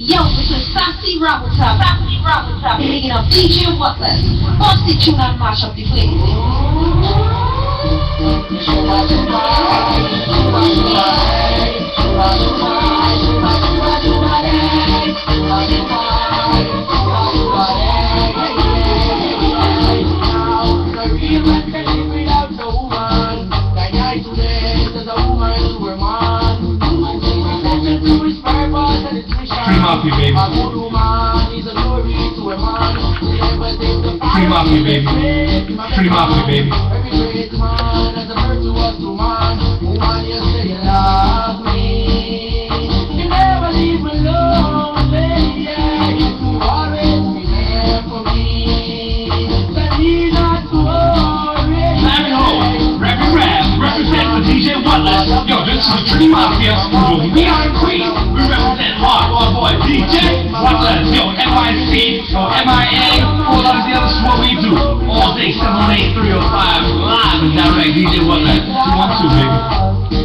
Yo, this is Sassy Rabotop, picking up DJ Whatlas. Bust the tune and mash up the place. Scream off you, baby. Scream off you, baby. Scream off you, baby. Yo, this is the Tree Mafia. We are in Queens. We represent hardcore boy DJ Whatlas. Yo, MIC, yo, MIA, all of the others, what we do. All day, 78305, live and direct DJ Whatlas. 212, baby.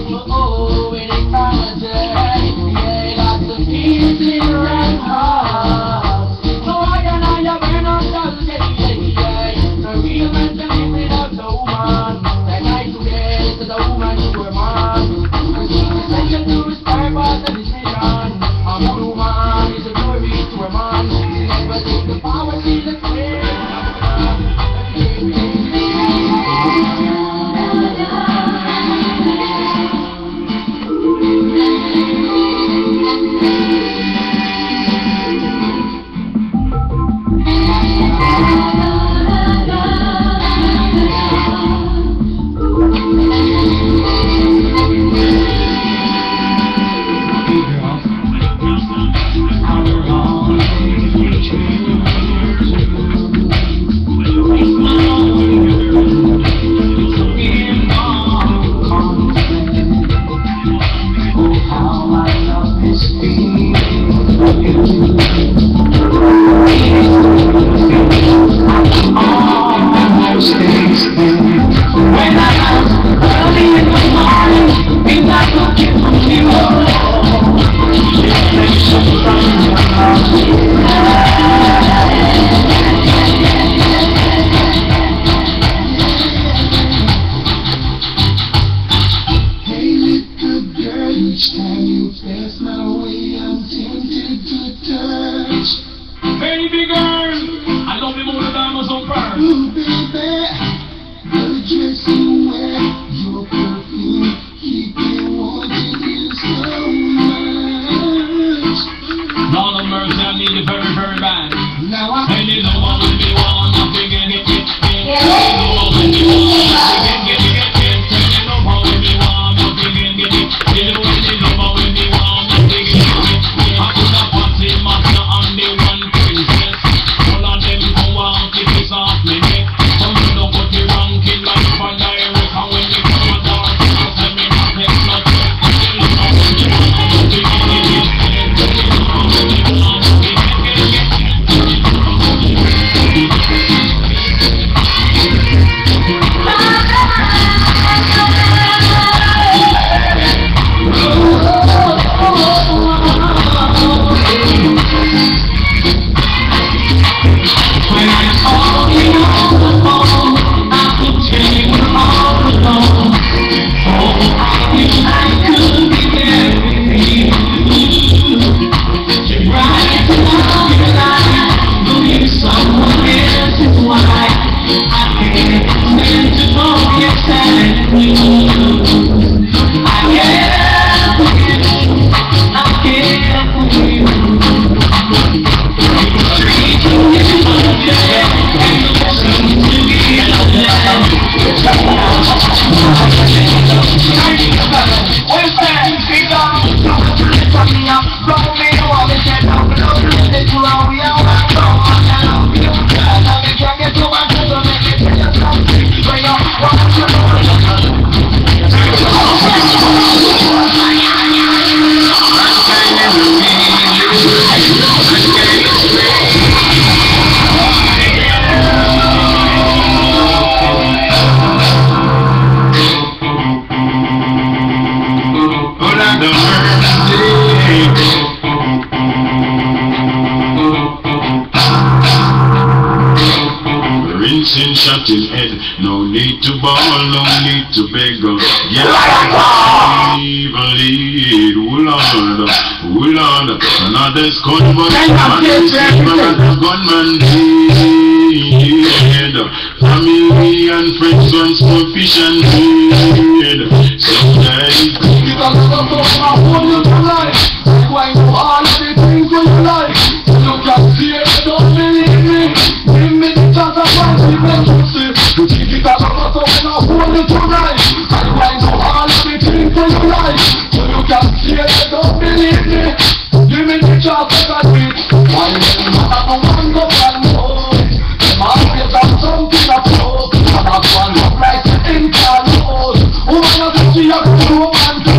Baby girl, I love you more than Amazon Prime. Ooh, baby, your dress you wear, your perfume, keep me wanting you so much. Lord of mercy, I need it very, very bad. Now I need no one with me, one, I'm thinking it, no one with me, one, I'm thinking it, no one with me, one, I'm thinking it, no one with me, one, I'm thinking it. I put up what's in my on the one. Off me neck. Some you don't put the ranking like for direct. And when you come a dark, you tell me my next not check. the birthday. need to ball, no need to beg. Yeah, even lead. Oh Lord, another's gunman, another's gunman dead. Family and friends once more fish and bread. Sometimes you got to go hold you tonight. Why you all the things you like? You can see it, don't believe me. Give me the chance of fancy make you see. You think you got to go hold you tonight. Why you all the things you like? You can see it, don't believe me. Give me the chance of fancy. Why you have a one go and more? Them always have something to prove. And that's one look like in Carlos. Who wanna see a good man do?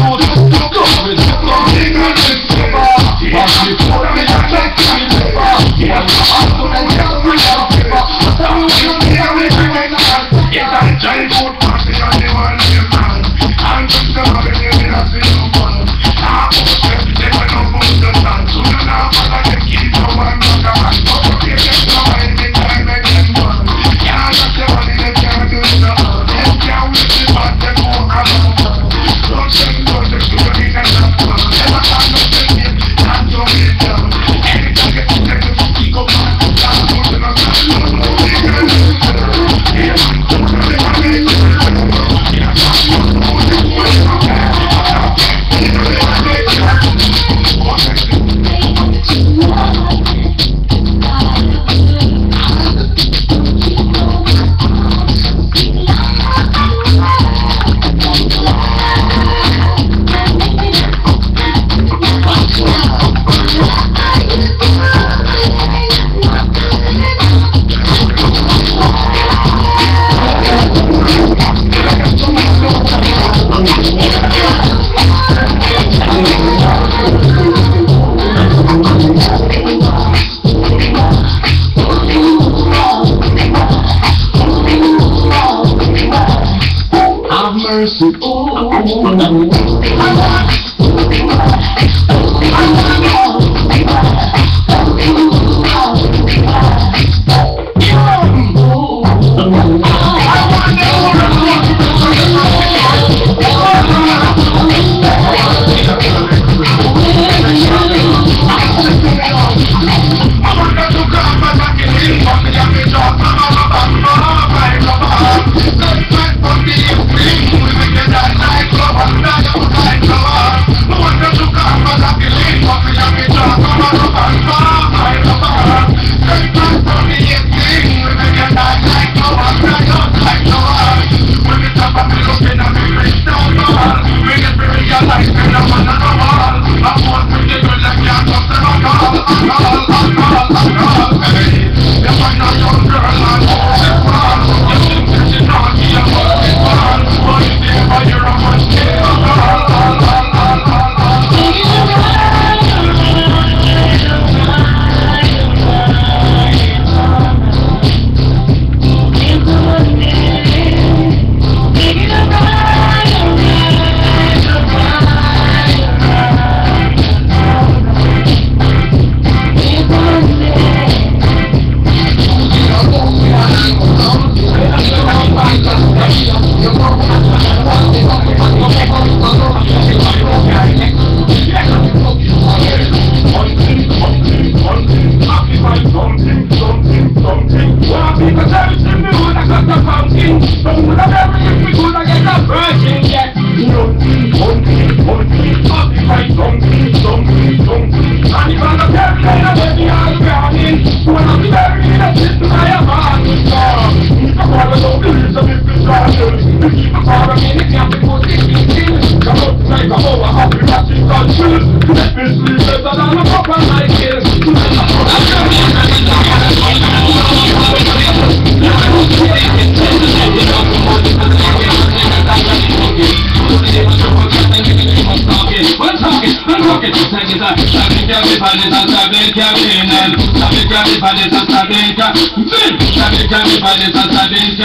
Mercy.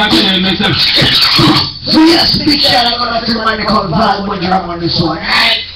So yes, big shout out to the man called Val when you're on this one, right?